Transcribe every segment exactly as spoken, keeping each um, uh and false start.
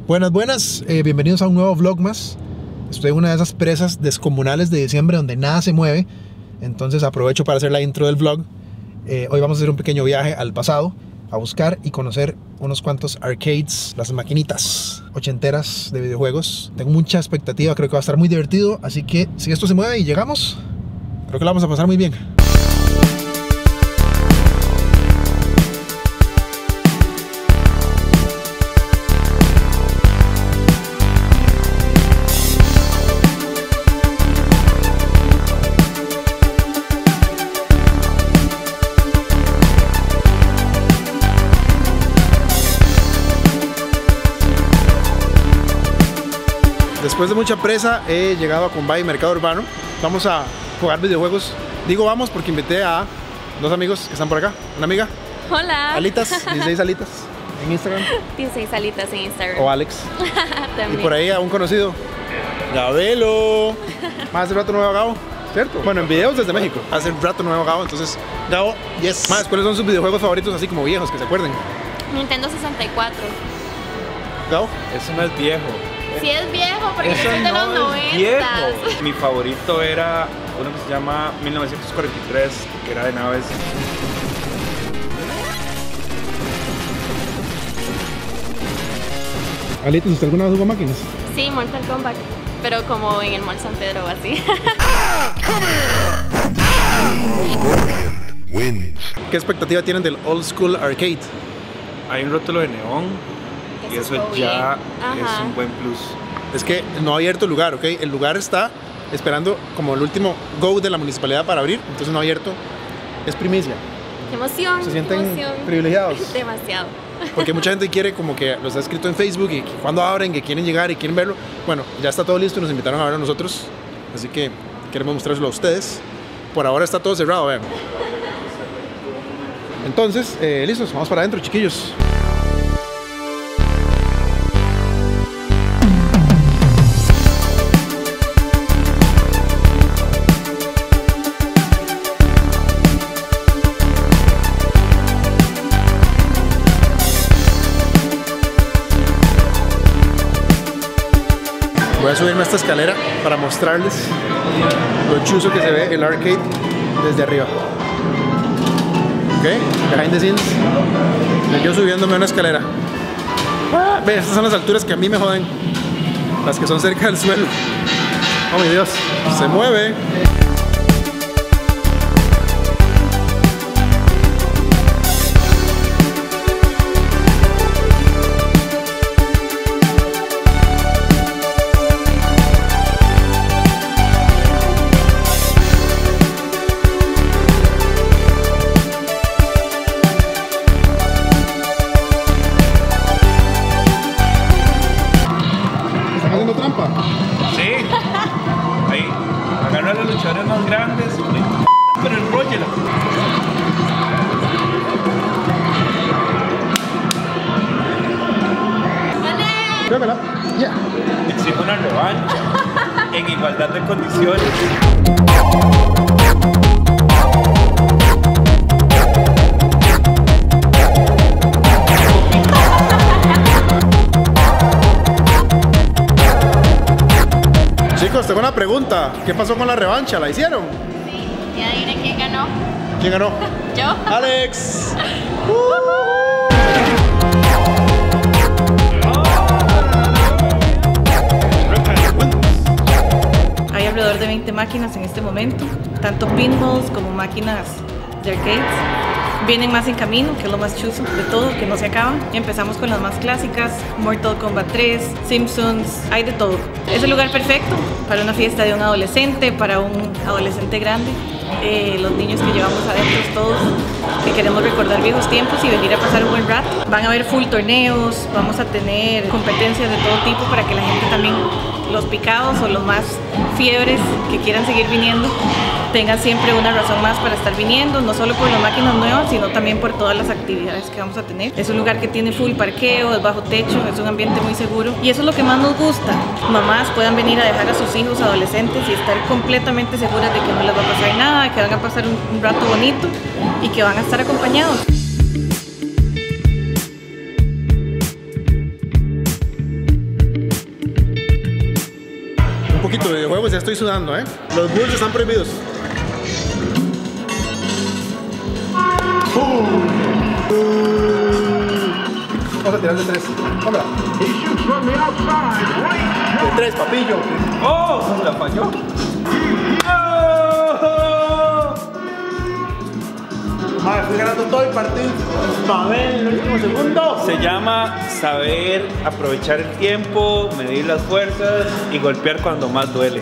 Buenas, buenas, eh, bienvenidos a un nuevo vlog más. Estoy en una de esas presas descomunales de diciembre donde nada se mueve. Entonces aprovecho para hacer la intro del vlog. eh, Hoy vamos a hacer un pequeño viaje al pasado, a buscar y conocer unos cuantos arcades, las maquinitas ochenteras de videojuegos. Tengo mucha expectativa, creo que va a estar muy divertido. Así que si esto se mueve y llegamos, creo que la vamos a pasar muy bien. Después de mucha presa he llegado a Combay Mercado Urbano. Vamos a jugar videojuegos. Digo vamos porque invité a dos amigos que están por acá. Una amiga. Hola. Alitas, dieciséis Alitas en Instagram. dieciséis Alitas en Instagram. O Alex. También. Y por ahí a un conocido. Gabelo. Más hace rato no veo a Gabo, ¿cierto? Bueno, en videos desde México. Hace rato no veo a Gabo, entonces Gabo, yes. Más, ¿cuáles son sus videojuegos favoritos así como viejos que se acuerden? Nintendo sesenta y cuatro. Gabo. Eso no es viejo. Sí es viejo, porque Eso yo soy de no los es noventas. viejo. Mi favorito era uno que se llama mil novecientos cuarenta y tres, que era de naves. Alitas, ¿usted alguna vez jugó máquinas? Sí, Mortal Kombat, pero como en el Mall San Pedro o así. ¿Qué expectativa tienen del Old School Arcade? Hay un rótulo de neón y Eso eso estuvo ya bien. es Ajá. un buen plus. Es que no ha abierto el lugar, ¿ok? El lugar está esperando como el último go de la municipalidad para abrir, entonces no ha abierto. Es primicia. Qué emoción. ¿Se qué sienten emoción. privilegiados? Demasiado. Porque mucha gente quiere como que los ha escrito en Facebook y que cuando abren, que quieren llegar y quieren verlo. Bueno, ya está todo listo y nos invitaron a verlo nosotros, así que queremos mostrárselo a ustedes. Por ahora está todo cerrado, vean. Entonces, eh, listos, vamos para adentro, chiquillos. Voy a subirme a esta escalera para mostrarles lo chuzo que se ve el arcade desde arriba. Ok, behind the scenes. Yo subiéndome a una escalera. Ah, ve, estas son las alturas que a mí me joden. Las que son cerca del suelo. Oh mi Dios, se mueve. Trampa. Sí. Ahí. Agarra a los luchadores más grandes. Pero enróllela. Creo que la. Yeah. Exijo una revancha. En igualdad de condiciones. Chicos, tengo una pregunta. ¿Qué pasó con la revancha? ¿La hicieron? Sí, ya diré quién ganó. ¿Quién ganó? Yo. ¡Alex! Hay alrededor de veinte máquinas en este momento, tanto pinballs como máquinas de arcades. Vienen más en camino, que es lo más chuzo de todo, que no se acaban. Empezamos con las más clásicas, Mortal Kombat tres, Simpsons, hay de todo. Es el lugar perfecto para una fiesta de un adolescente, para un adolescente grande. Eh, los niños que llevamos adentro todos, que queremos recordar viejos tiempos y venir a pasar un buen rato. Van a haber full torneos, vamos a tener competencias de todo tipo para que la gente también, los picados o los más fiebres que quieran seguir viniendo, tengan siempre una razón más para estar viniendo, no solo por las máquinas nuevas, sino también por todas las actividades que vamos a tener. Es un lugar que tiene full parqueo, es bajo techo, es un ambiente muy seguro y eso es lo que más nos gusta. Mamás puedan venir a dejar a sus hijos adolescentes y estar completamente seguras de que no les va a pasar nada, que van a pasar un, un rato bonito y que van a estar acompañados. espíritu de juegos, ya estoy sudando, ¿eh? Los bulls están prohibidos. Vamos a tirar de tres. Hombre. De tres, papillo. ¡Oh! La falló. Madre, estoy ganando todo el partido. A ver, el último segundo. Se llama saber aprovechar el tiempo, medir las fuerzas y golpear cuando más duele.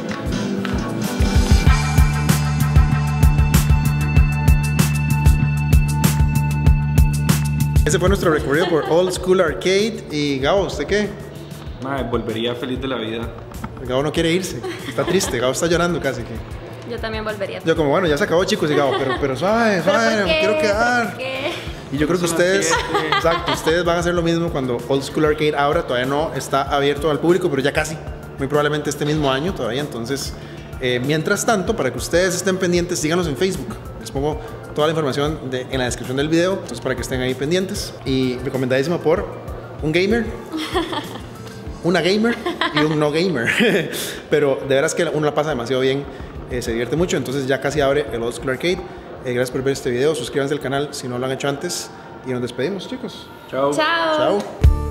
Ese fue nuestro recorrido por Old School Arcade. Y Gabo, ¿usted qué? Madre, volvería feliz de la vida. Gabo no quiere irse, está triste, Gabo está llorando casi que. Yo también volvería. Yo como, bueno, ya se acabó, chicos, y Gabo, pero, pero suave, suave, me quiero quedar. ¿Por qué? Y yo creo que Son ustedes, las siete. exacto, ustedes van a hacer lo mismo cuando Old School Arcade abra. Todavía no está abierto al público, pero ya casi, muy probablemente este mismo año todavía. Entonces, eh, mientras tanto, para que ustedes estén pendientes, síganos en Facebook. Les pongo toda la información de, en la descripción del video, entonces para que estén ahí pendientes. Y recomendadísimo por un gamer, una gamer y un no gamer. Pero de veras que uno la pasa demasiado bien, eh, se divierte mucho. Entonces ya casi abre el Old School Arcade. Eh, gracias por ver este video, suscríbanse al canal si no lo han hecho antes y nos despedimos, chicos. Chao. Chao. Chao.